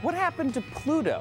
What happened to Pluto?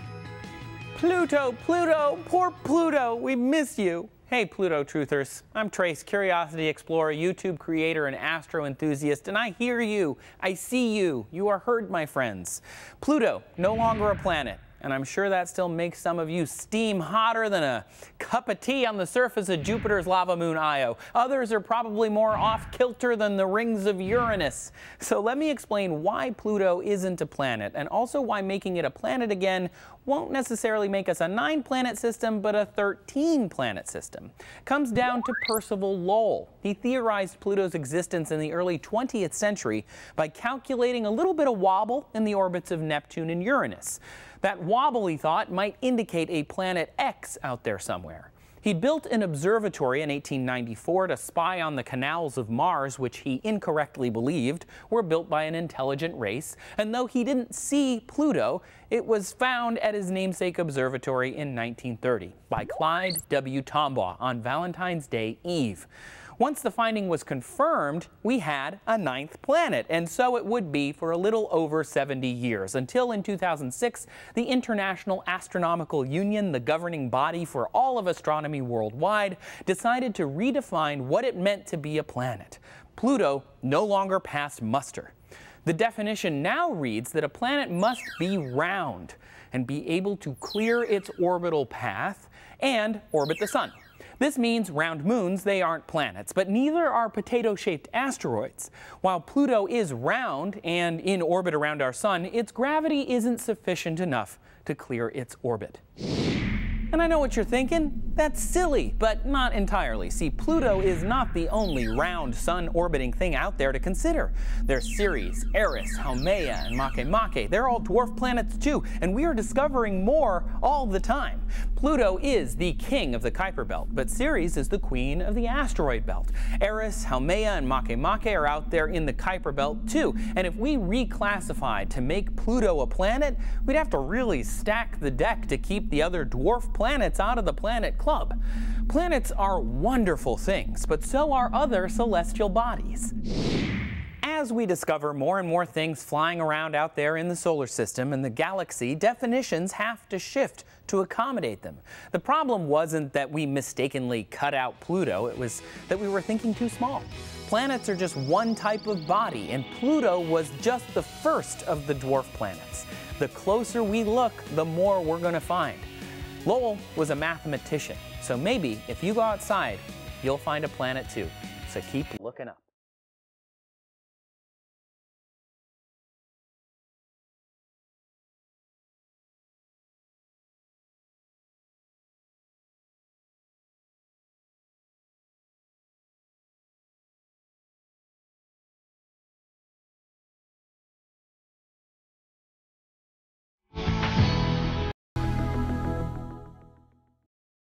Pluto, poor Pluto, we miss you. Hey Pluto truthers, I'm Trace, Curiosity Explorer, YouTube creator and astro enthusiast, and I hear you, I see you, you are heard my friends. Pluto, no longer a planet, and I'm sure that still makes some of you steam hotter than a cup of tea on the surface of Jupiter's lava moon Io. Others are probably more off-kilter than the rings of Uranus. So let me explain why Pluto isn't a planet, and also why making it a planet again won't necessarily make us a 9-planet system, but a 13-planet system. Comes down to Percival Lowell. He theorized Pluto's existence in the early 20th century by calculating a little bit of wobble in the orbits of Neptune and Uranus. That wobble, he thought, might indicate a planet X out there somewhere. He built an observatory in 1894 to spy on the canals of Mars, which he incorrectly believed were built by an intelligent race. And though he didn't see Pluto, it was found at his namesake observatory in 1930 by Clyde W. Tombaugh on Valentine's Day Eve. Once the finding was confirmed, we had a 9th planet, and so it would be for a little over 70 years, until in 2006, the International Astronomical Union, the governing body for all of astronomy worldwide, decided to redefine what it meant to be a planet. Pluto no longer passed muster. The definition now reads that a planet must be round and be able to clear its orbital path and orbit the sun. This means round moons, they aren't planets, but neither are potato-shaped asteroids. While Pluto is round and in orbit around our sun, its gravity isn't sufficient enough to clear its orbit. And I know what you're thinking. That's silly, but not entirely. See, Pluto is not the only round sun-orbiting thing out there to consider. There's Ceres, Eris, Haumea, and Makemake. They're all dwarf planets too, and we are discovering more all the time. Pluto is the king of the Kuiper Belt, but Ceres is the queen of the asteroid belt. Eris, Haumea, and Makemake are out there in the Kuiper Belt too, and if we reclassified to make Pluto a planet, we'd have to really stack the deck to keep the other dwarf planets out of the planet club. Planets are wonderful things, but so are other celestial bodies. As we discover more and more things flying around out there in the solar system and the galaxy, definitions have to shift to accommodate them. The problem wasn't that we mistakenly cut out Pluto, it was that we were thinking too small. Planets are just one type of body, and Pluto was just the first of the dwarf planets. The closer we look, the more we're going to find. Lowell was a mathematician, so maybe if you go outside, you'll find a planet too. So keep looking up.